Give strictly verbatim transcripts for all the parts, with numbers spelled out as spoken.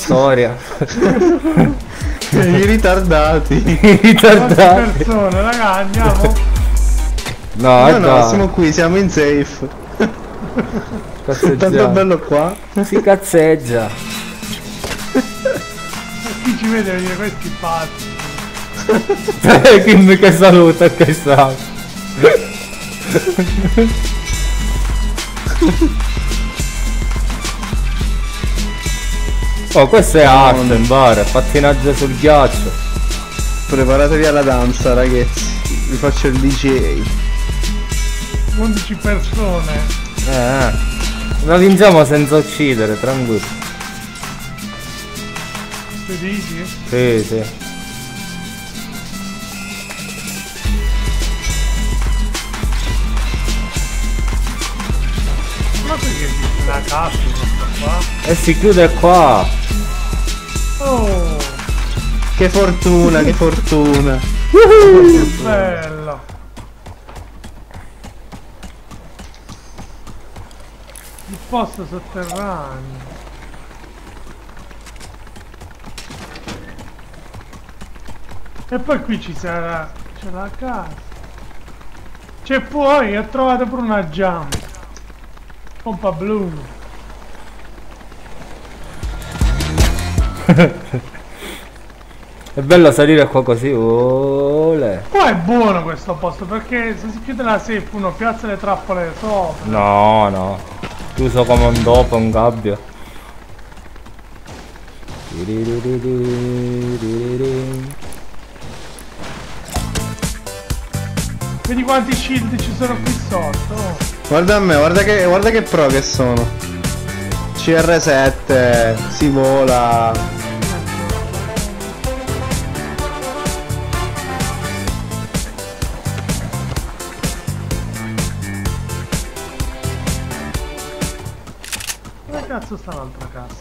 storia. I ritardati. I ritardati. persone, raga, andiamo. No, no, no, siamo qui, siamo in safe. Tanto bello qua. Si cazzeggia. Chi ci vede dire questi pazzi? Kim che saluta, che sa. Oh, questo è Arden Bar, pattinaggio sul ghiaccio. Preparatevi alla danza, ragazzi. Vi faccio il D J. undici persone. Eh, la vinciamo senza uccidere, tranquillo. Che dici? Sì, sì. Ma perché esiste una cassa questo qua? E si chiude qua. Oh, Che fortuna, che fortuna. che bello. Il posto sotterraneo. E poi qui ci sarà. C'è la casa. C'è poi, ho trovato pure una jump. Pompa blu. È bello salire qua così. Ole. Qua è buono questo posto perché se si chiude la safe uno piazza le trappole sopra. No, no. Chiuso come un dopo, un gabbio. Vedi quanti shield ci sono qui sotto. Guarda a me, guarda che, guarda che pro che sono. C R sette, si vola. Dove cazzo sta l'altra cassa?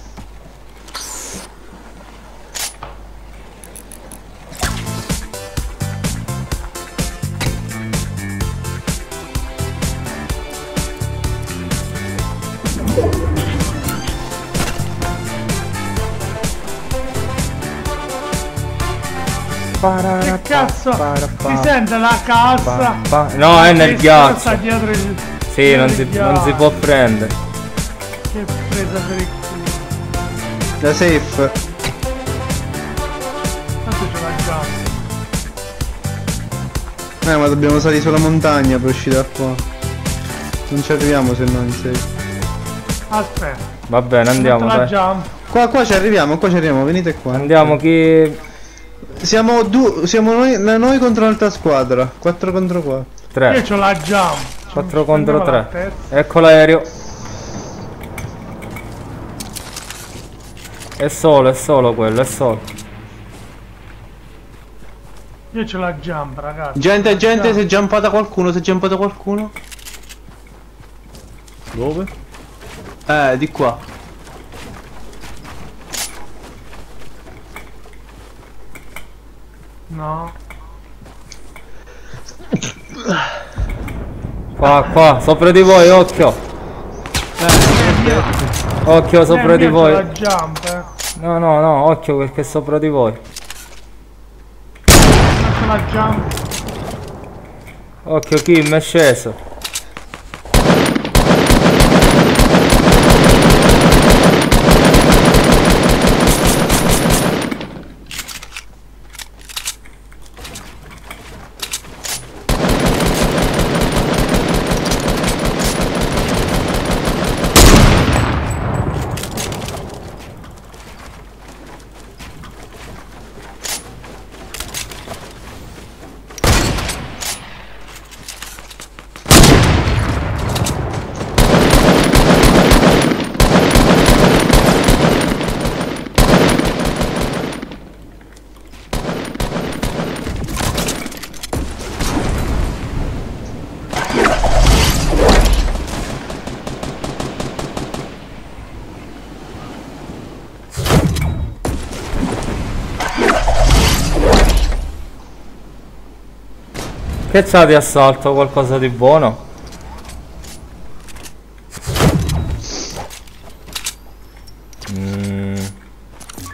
Che cazzo? Si sente la cassa? No, è nel ghiaccio. Sta dietro il... Sì, non si, non si può prendere. Che presa per il culo. La safe. Tanto ce l'ha già. Eh, ma dobbiamo salire sulla montagna per uscire da qua. Non ci arriviamo se non in safe. Aspetta. Va bene, andiamo. La Dai. jump. Qua, qua ci arriviamo, qua ci arriviamo, venite qua. Andiamo, chi... Siamo due, siamo noi, noi contro l'altra squadra. quattro contro quattro. tre. Io c'ho la jump. quattro contro Prendiamo la tre. terza. Ecco l'aereo. È solo, è solo quello, è solo. Io c'ho la jump, ragazzi. Gente, La gente, jump. si è jumpata qualcuno, si è jumpata qualcuno. Dove? Eh, di qua. No. Qua, qua, sopra di voi, occhio. Occhio sopra Eh, di io c'ho voi. la jump, eh. No, no, no, occhio perché è sopra di voi. C'ho la jump. Occhio, Kim è sceso. Che c'ha di assalto? Qualcosa di buono? Mm.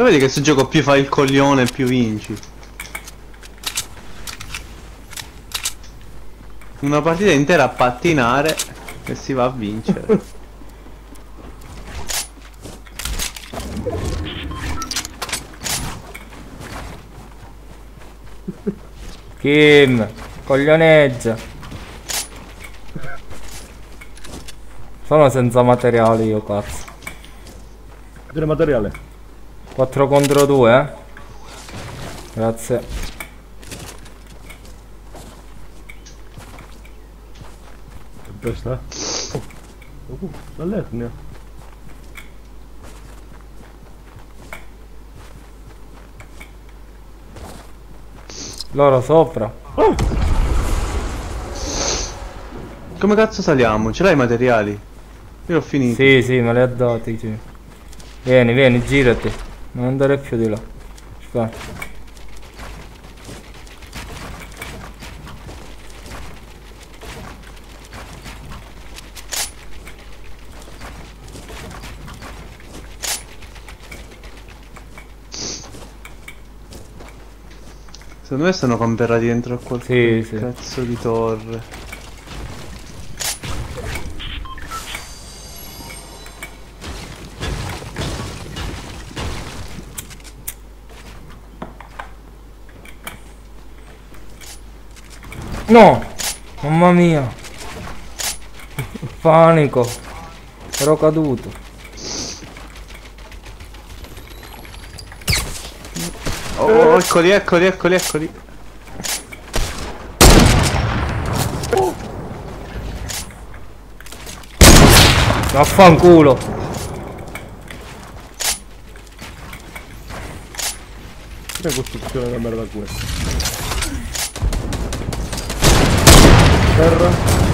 Lo vedi che se gioco più fai il coglione più vinci. Una partita intera a pattinare e si va a vincere. Kim, coglioneggia. Sono senza materiali io, cazzo. Del materiale. quattro contro due, eh. Grazie. Questa? Oh, oh, dall'Etnia. Loro sopra. Oh! Come cazzo saliamo? Ce l'hai i materiali? Io ho finito. Sì, sì, me li ha dati, sì. Vieni, vieni, girati. Non andare più di là. Ci fai. Secondo me sono camperati dentro a qualche Sì, sì. cazzo di torre. No! Mamma mia! Panico! Ero caduto. Oh, eccoli, eccoli, eccoli, eccoli. Vaffanculo! Che costruzione da merda questa? Terra.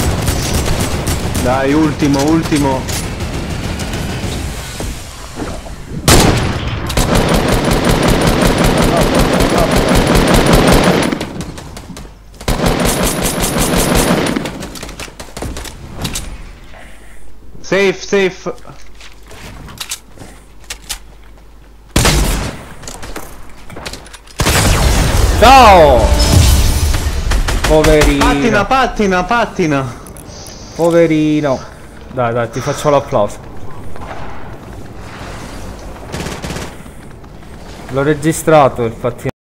Dai, ultimo, ultimo. Safe, safe. Ciao! Poverino. Pattina, pattina, pattina. Poverino. Dai, dai, ti faccio l'applauso. L'ho registrato il pattino.